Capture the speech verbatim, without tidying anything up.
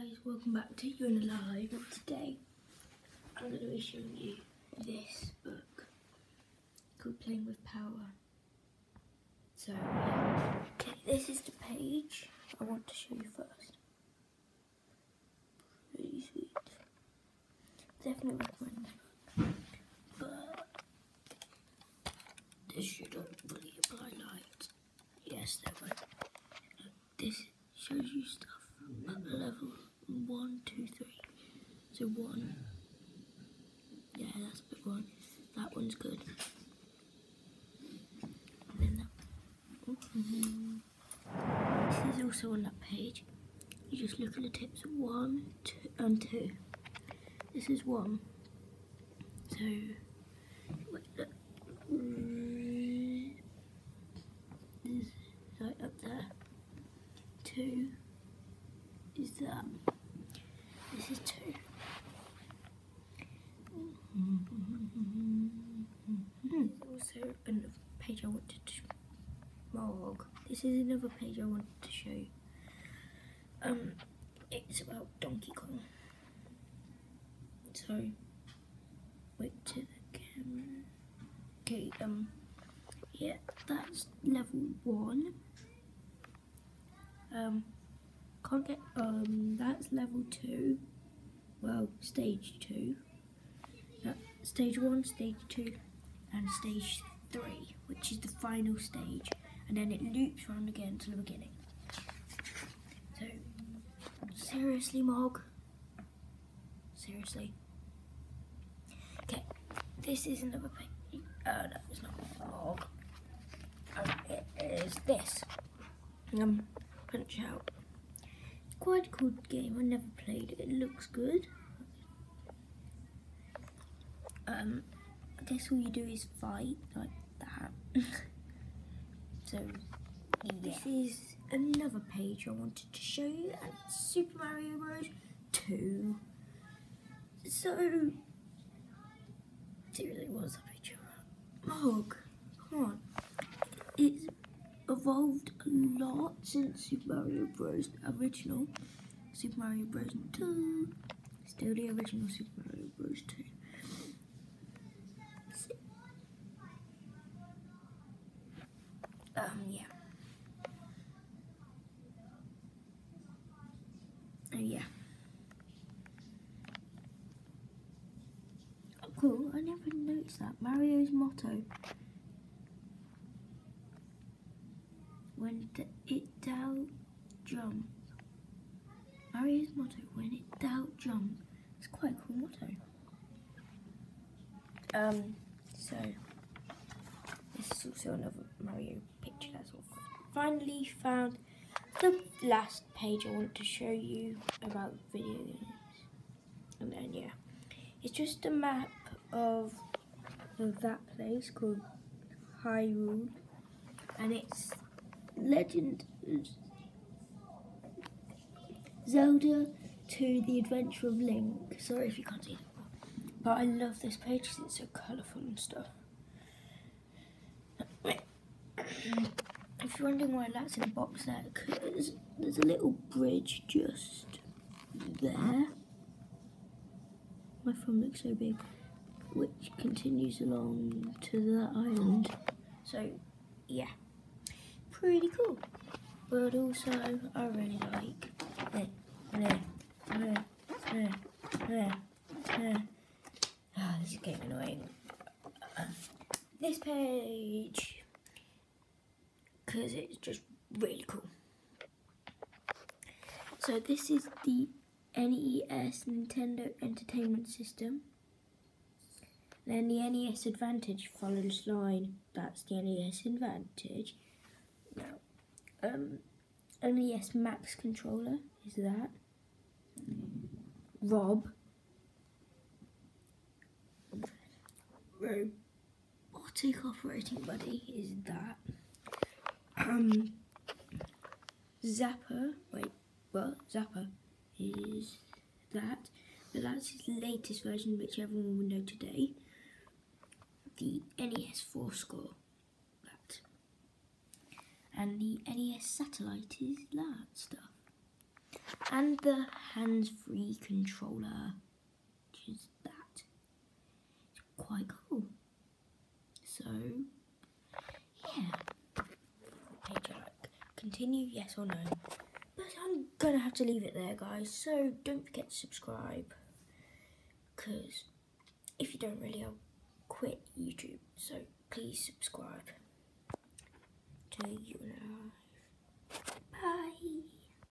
guys, welcome back to Unalive. Today I'm going to be showing you this book called Playing with Power. So, okay, this is the page I want to show you first. Pretty sweet. Definitely recommend this book. But this shouldn't really apply light. Yes, there we go. This shows you stuff at level one, two, three. So one, yeah, that's bit one. That one's good. And then that. Mm-hmm. This is also on that page. You just look at the tips one, two, and two. This is one. So wait, look. This is right up there. Two is that. This is two. There's also another page I wanted to log. This is another page I wanted to show you. Um, it's about Donkey Kong. So, wait to the camera. Okay, um, yeah, that's level one. Um, can't get, um, that's level two. Well, stage two. Uh, stage one, stage two, and stage three, which is the final stage. And then it loops around again to the beginning. So, seriously, Mog? Seriously? Okay, this is another page. Uh, no, it's not Mog. Um, it is this. Um, Punch Out. It's quite a cool game. I never played it. It looks good. Um, I guess all you do is fight like that. So, yeah. This is another page I wanted to show you, and it's Super Mario Bros. two. So, seriously, what's that picture about? Mog, come on. It's evolved a lot since Super Mario Bros. Original. Super Mario Bros. two. Still the original Super Mario Bros. two. Um, yeah. Oh, yeah. Oh, cool. I never noticed that. Mario's motto. When it doubt, jump. Mario's motto. When it doubt, jump. It's quite a cool motto. Um, so, this is also another Mario picture that's all. Finally found the last page I want to show you about video games. And then, yeah, it's just a map of, of that place called Hyrule, and it's Legend of Zelda to the Adventure of Link. Sorry if you can't see that, but I love this page because it's so colourful and stuff. If you're wondering why that's in a box there, because there's a little bridge just there. My phone looks so big, which continues along to the island. So, yeah, pretty cool. But also, I really like it. There, there, there, there, there. Ah, this is getting annoying. Uh, this page, because it's just really cool. So this is the N E S, Nintendo Entertainment System. Then the N E S Advantage follows line. That's the N E S Advantage. Now, um, N E S Max controller is that. Rob. Robotic operating buddy is that. Um, Zapper, wait, what? Zapper is that, but that's his latest version, which everyone will know today. The N E S four score, that. And the N E S satellite is that stuff. and the hands-free controller, which is that. It's quite cool. So, yeah. Page I like. Continue, yes or no. But I'm gonna have to leave it there, guys. So don't forget to subscribe, because if you don't really, I'll quit YouTube. So please subscribe to you and I. Bye.